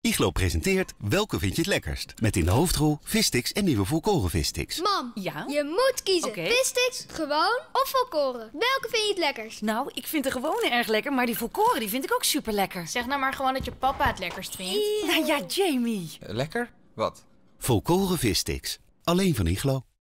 Iglo presenteert Welke vind je het lekkerst? Met in de hoofdrol vissticks en nieuwe volkoren vissticks. Mam, Ja? je moet kiezen. Oké. Vissticks, gewoon of volkoren. Welke vind je het lekkerst? Nou, ik vind de gewone erg lekker, maar die volkoren die vind ik ook super lekker. Zeg nou maar gewoon dat je papa het lekkerst vindt. Nou ja, Jamie. Lekker? Wat? Volkoren vissticks. Alleen van Iglo.